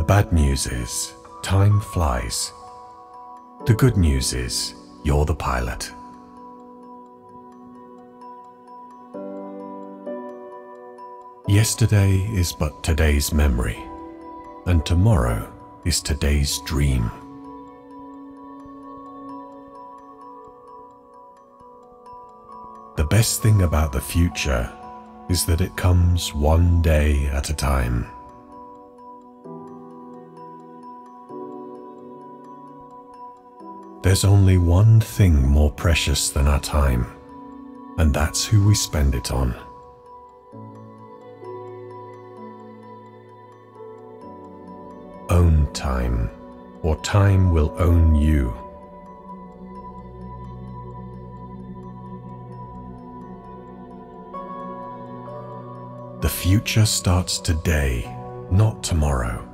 bad news is, time flies. The good news is, you're the pilot. Yesterday is but today's memory, and tomorrow is today's dream. The best thing about the future is that it comes one day at a time. There's only one thing more precious than our time, and that's who we spend it on. Own time, or time will own you. The future starts today, not tomorrow.